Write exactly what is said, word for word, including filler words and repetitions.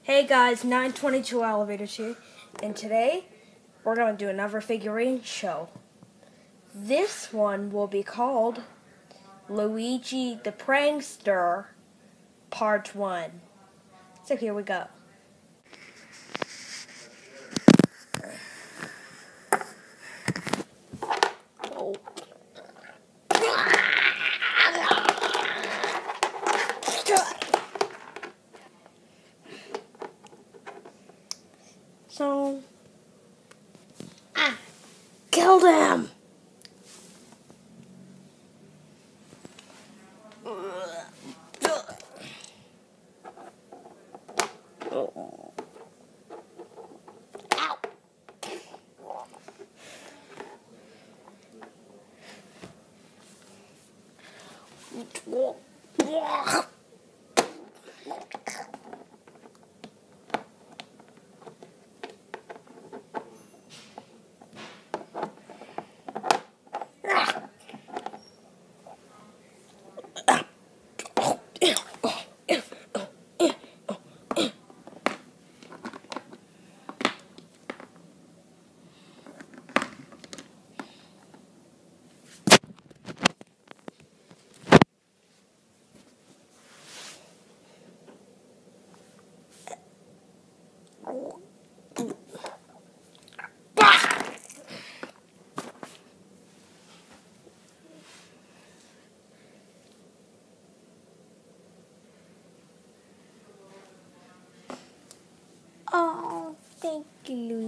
Hey guys, nine twenty-two Elevators here, and today we're going to do another figurine show. This one will be called Luigi The Prankster Part one. So here we go. Oh. So, ah, killed him! Ow! Oh, thank you, Luigi.